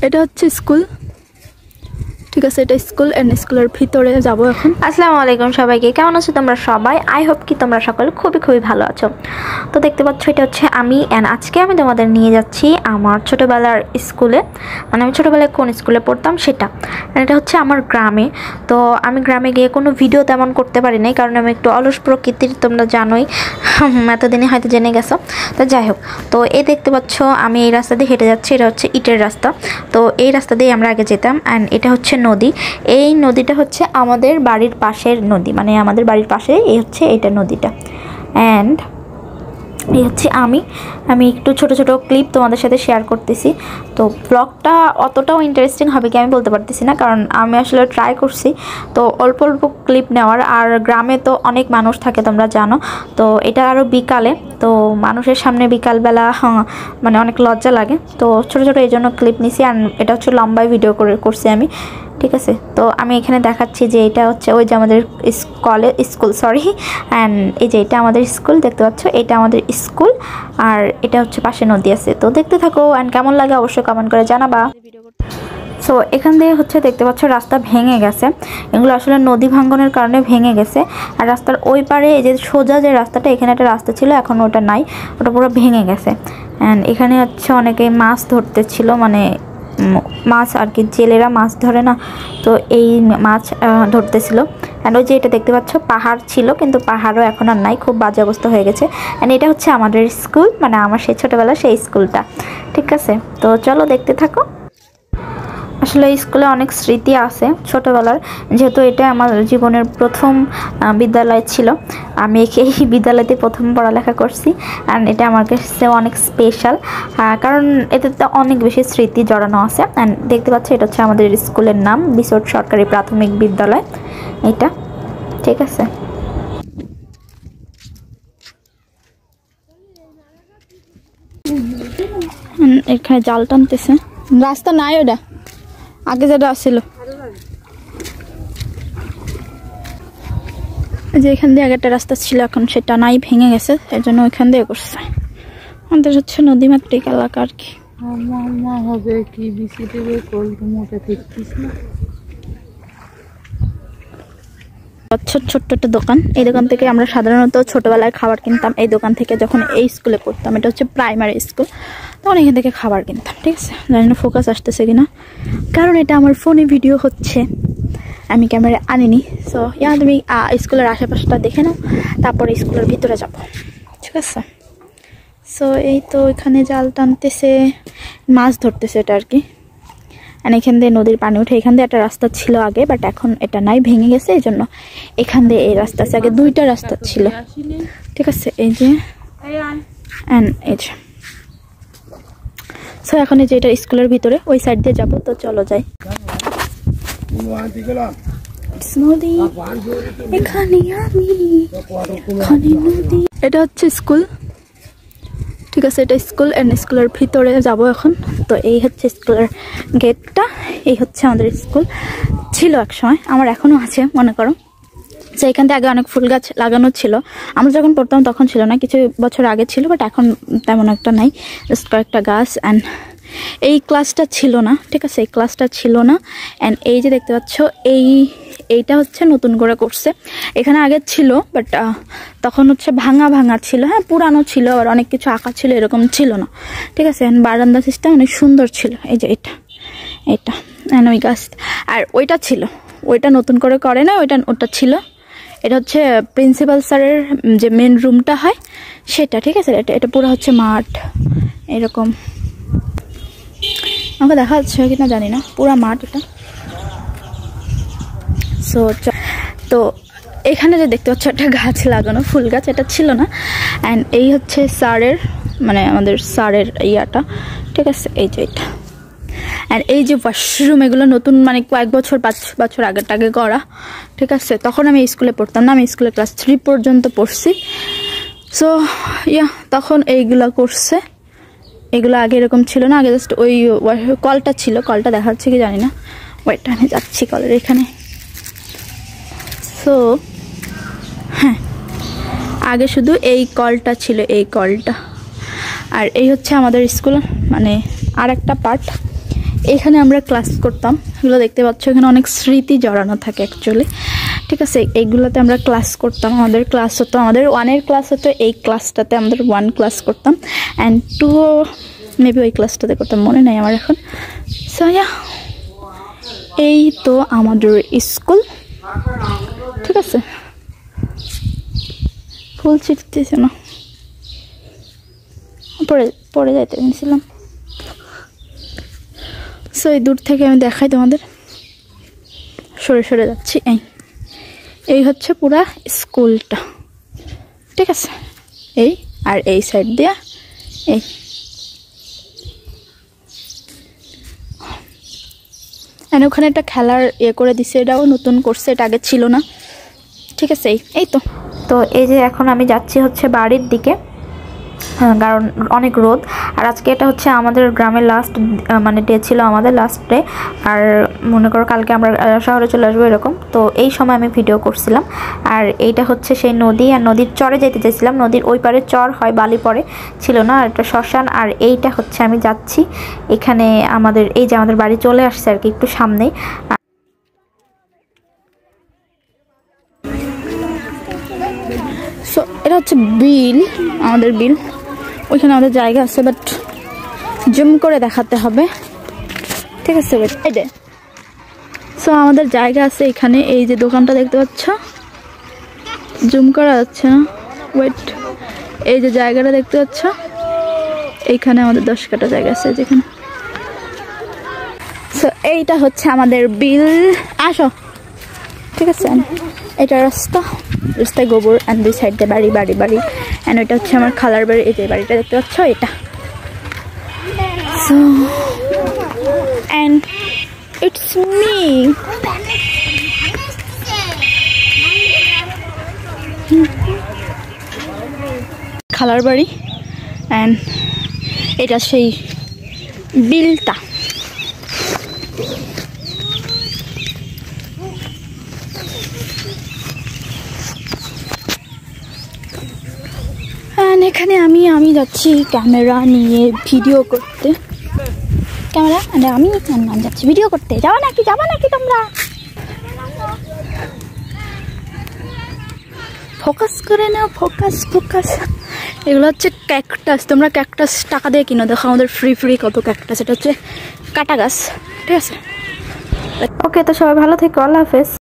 এটা হচ্ছে স্কুল, ঠিক আছে। এটা স্কুল এন্ড স্কুলের ভিতরে যাব এখন। আসসালামু আলাইকুম সবাইকে, কেমন আছো তোমরা সবাই? আই হোপ কি তোমরা সকলে খুবই ভালো আছো। তো দেখতে পাচ্ছ এটা হচ্ছে আমি, এন্ড আজকে আমি তোমাদের নিয়ে যাচ্ছি আমার ছোটোবেলার স্কুলে। মানে আমি ছোটোবেলায় কোন স্কুলে পড়তাম সেটা। এটা হচ্ছে আমার গ্রামে। তো আমি গ্রামে গিয়ে কোনো ভিডিও তেমন করতে পারি নাই, কারণ আমি একটু অলস প্রকৃতির, তোমরা জানোই, এতদিনে হয়তো জেনে গেছো। তো যাই হোক, তো এই দেখতে পাচ্ছ আমি এই রাস্তা দিয়ে হেঁটে যাচ্ছি। এটা হচ্ছে ইটের রাস্তা। তো এই রাস্তা দিয়ে আমরা আগে যেতাম, অ্যান্ড এটা হচ্ছে নদী। এই নদীটা হচ্ছে আমাদের বাড়ির পাশের নদী, মানে আমাদের বাড়ির পাশে এই হচ্ছে এইটা নদীটা। অ্যান্ড এই হচ্ছে আমি একটু ছোট ক্লিপ তোমাদের সাথে শেয়ার করতেছি। তো ব্লগটা অতটাও ইন্টারেস্টিং হবে কি আমি বলতে পারতেছি না, কারণ আমি আসলে ট্রাই করছি তো অল্প ক্লিপ নেওয়ার। আর গ্রামে তো অনেক মানুষ থাকে তোমরা জানো। তো এটা আরও বিকালে, তো মানুষের সামনে বিকালবেলা মানে অনেক লজ্জা লাগে। তো ছোট এই জন্য ক্লিপ নিছি। আর এটা হচ্ছে লম্বাই ভিডিও করছি আমি, ঠিক আছে। তো আমি এখানে দেখাচ্ছি যে এটা হচ্ছে ওই যে আমাদের স্কুল অ্যান্ড এই যে এটা আমাদের স্কুল দেখতে পাচ্ছ, এটা আমাদের স্কুল। আর এটা হচ্ছে পাশে নদী আছে। তো দেখতে থাকো, অ্যান্ড কেমন লাগে অবশ্যই কমেন্ট করে জানাবা। সো এখান দিয়ে হচ্ছে দেখতে পাচ্ছ রাস্তা ভেঙে গেছে। এগুলো আসলে নদী ভাঙ্গনের কারণে ভেঙে গেছে। আর রাস্তার ওই পারে এই যে সোজা যে রাস্তাটা, এখানে একটা রাস্তা ছিল, এখন ওটা নাই, ওটা পুরো ভেঙে গেছে। অ্যান্ড এখানে হচ্ছে অনেকে মাছ ধরতে ছিল, মানে মাছ আর কি, জেলেরা মাছ ধরে না, তো এই মাছ ধরতেছিল। অ্যান্ড ওই যে এটা দেখতে পাচ্ছ পাহাড় ছিল, কিন্তু পাহাড়ও এখন আর নাই, খুব বাজে অবস্থা হয়ে গেছে। অ্যান্ড এটা হচ্ছে আমাদের স্কুল, মানে আমার সেই ছোটোবেলা সেই স্কুলটা, ঠিক আছে। তো চলো দেখতে থাকো। আসলে এই স্কুলে অনেক স্মৃতি আছে ছোটোবেলার, যেহেতু এটা আমার জীবনের প্রথম বিদ্যালয় ছিল। আমি এই বিদ্যালয়তে প্রথম পড়ালেখা করছি, অ্যান্ড এটা আমার কাছে অনেক স্পেশাল, কারণ এটাতে অনেক বেশি স্মৃতি জড়ানো আছে। অ্যান্ড দেখতে পাচ্ছি এটা হচ্ছে আমাদের স্কুলের নাম, বিসোট সরকারি প্রাথমিক বিদ্যালয়, এটা, ঠিক আছে। এখানে জাল টানতেছে, রাস্তা নাই, ওটা আগে যেটা আসছিল যে এখান দিয়ে আগে একটা রাস্তা ছিল, এখন সেটা নাই, ভেঙে গেছে, এর জন্য ওইখান দিয়ে করছে। আমাদের হচ্ছে নদীমাতৃক এলাকা আর কি। হবে কি বিসিটিভি কোল্ড মোটে দেখছিস না? ছোট্ট একটা দোকান। এই দোকান থেকে আমরা সাধারণত ছোটবেলায় খাবার কিনতাম। এই দোকান থেকে যখন এই স্কুলে পড়তাম, এটা হচ্ছে প্রাইমারি স্কুল, তখন এখান থেকে খাবার কিনতাম, ঠিক আছে। জানি না ফোকাস আসতেছে কিনা, কারণ এটা আমার ফোনে ভিডিও হচ্ছে, আমি ক্যামেরা আনিনি। সো তুমি স্কুলের আশেপাশটা দেখে নাও, তারপরে স্কুলের ভিতরে যাব, ঠিক আছে। সো এই তো এখানে জাল টানতেছে, মাছ ধরতেছে এটা আর কি। এখান দিয়ে নদীর পানি উঠে, এখান দিয়ে একটা রাস্তা ছিল আগে, বাট এখন এটা নাই, ভেঙে গেছে, এই জন্য এখান দিয়ে এই রাস্তা আছে। আগে দুইটা রাস্তা ছিল, ঠিক আছে। এই যে এই যে, সো এখন এই যে এটা স্কুলের ভিতরে, ওই সাইড দিয়ে যাবো। তো চলো যাই। নদী এখানে, আমি নদী, এটা হচ্ছে স্কুল, ঠিক আছে। এটা স্কুল এন্ড স্কুলের ভিতরে যাব এখন। তো এই হচ্ছে স্কুলের গেটটা, এই হচ্ছে আমাদের স্কুল, ছিল এক সময়, আমার এখনো আছে মনে করো। তো এখান থেকে আগে অনেক ফুল গাছ লাগানো ছিল, আমরা যখন পড়তাম তখন ছিল না, কিছু বছর আগে ছিল, বাট এখন তেমন একটা নাই, জাস্ট কয়েকটা গাছ। অ্যান্ড এই ক্লাসটা ছিল না, ঠিক আছে, এই ক্লাসটা ছিল না। অ্যান্ড এই যে দেখতে পাচ্ছ এইটা হচ্ছে নতুন করে করছে, এখানে আগে ছিল, বাট তখন হচ্ছে ভাঙা ছিল, হ্যাঁ পুরানো ছিল, আর অনেক কিছু আঁকা ছিল, এরকম ছিল না, ঠিক আছে। অ্যান্ড বারান্দা সিস্টেম অনেক সুন্দর ছিল, এই যে এটা অ্যান্ড ওই গাছ। আর ওইটা ছিল, ওইটা নতুন করে না, ওটা ছিল। এটা হচ্ছে প্রিন্সিপাল স্যারের যে মেন রুমটা হয় সেটা, ঠিক আছে। এটা পুরো হচ্ছে মাঠ, এরকম আমাকে দেখা যাচ্ছে কিনা জানি না, পুরো মাঠ এটা। সো তো এখানে যে দেখতে পাচ্ছ একটা গাছ লাগানো, ফুল গাছ, এটা ছিল না। অ্যান্ড এই হচ্ছে স্যারের, মানে আমাদের স্যারের ইয়াটা, ঠিক আছে, এই যে এটা। অ্যান্ড এই যে ওয়াশরুম, এগুলো নতুন, মানে কয়েক বছর 5 বছর আগে করা, ঠিক আছে। তখন আমি স্কুলে পড়তাম না, আমি স্কুলে ক্লাস 3 পর্যন্ত পড়ছি। সো তখন এইগুলা করছে, এগুলো আগে এরকম ছিল না, আগে জাস্ট ওই কলটা ছিল, কলটা দেখা যাচ্ছে কি জানি না, ওইটা আমি যাচ্ছি কলের এখানে। সো হ্যাঁ, আগে শুধু এই কলটা ছিল, এই কলটা। আর এই হচ্ছে আমাদের স্কুল, মানে আর একটা পার্ট, এখানে আমরা ক্লাস করতাম, এগুলো দেখতে পাচ্ছ এখানে অনেক স্মৃতি জড়ানো থাকে অ্যাকচুয়ালি। ঠিক আছে, এইগুলোতে আমরা ক্লাস করতাম, আমাদের ক্লাস হতো, আমাদের 1-এর ক্লাস হতো, এই ক্লাসটাতে আমাদের 1 ক্লাস করতাম, অ্যান্ড 2 মেবি ওই ক্লাসটাতে করতাম, মনে নেই আমার এখন। সো ইয়া, এই তো আমাদের স্কুল। ঠিক আছে, ফুল ছিটতেছে না, পরে যাইতে নিয়েছিলাম। সো এই দূর থেকে আমি দেখাই তোমাদের, সরে সরে যাচ্ছি। এই হচ্ছে পুরা স্কুলটা। ঠিক আছে, এই আর এই সাইড দিয়া এই। ওখানে একটা খেলার করে দিছে, এটাও নতুন করছে, এটা আগে ছিল না। ঠিক আছে, এই তো। তো এই যে এখন আমি যাচ্ছি হচ্ছে বাড়ির দিকে, কারণ অনেক রোদ। আর আজকে এটা হচ্ছে আমাদের গ্রামের লাস্ট মানে ডে ছিল, আমাদের লাস্ট ডে। আর মনে করো কালকে আমরা শহরে চলে আসবো এরকম। তো এই সময় আমি ভিডিও করছিলাম। আর এইটা হচ্ছে সেই নদী, আর নদীর চরে যেতে চাইছিলাম, নদীর ওই পারে চর হয়, বালি পরে ছিল না, আর একটা শ্মশান। আর এইটা হচ্ছে আমি যাচ্ছি এখানে আমাদের, এই যে আমাদের বাড়ি চলে আসছে আর কি, একটু সামনেই। সো এটা হচ্ছে বিল, আমাদের বিল। ওইখানে আমাদের জায়গা আছে, বাট জুম করে দেখাতে হবে। ঠিক আছে, এই যে সো আমাদের জায়গা আছে এখানে। এই যে দোকানটা দেখতে পাচ্ছ, জুম করা যাচ্ছে না, ওয়েট। এই যে জায়গাটা দেখতে পাচ্ছ, এইখানে আমাদের 10 কাঠা জায়গা আছে যেখানে। সো এইটা হচ্ছে আমাদের বিল। আসো, ঠিক আছে, এটা রাস্তায় গোবর, অ্যান্ড দুই সাইড দিয়ে বাড়ি বাড়ি বাড়ি। অ্যান্ড ওইটা হচ্ছে আমার খালার বাড়ি, এই যে বাড়িটা দেখতে পাচ্ছ এটা। So and it's me. খালার বাড়ি, অ্যান্ড এটা সেই বিলটা। এখানে আমি যাচ্ছি ক্যামেরা নিয়ে ভিডিও করতে। ক্যামেরা আমি যাচ্ছি ভিডিও করতে। যাবা নাকি তোমরা? ফোকাস করে না, ফোকাস। এগুলো হচ্ছে ক্যাকটাস। তোমরা ক্যাকটাস টাকা দিয়ে কিনো, দেখো আমাদের ফ্রি কত ক্যাকটাস। এটা হচ্ছে কাটা গাছ। ঠিক আছে, ওকে, তো সবাই ভালো থেকো, আল্লাহ হাফেজ।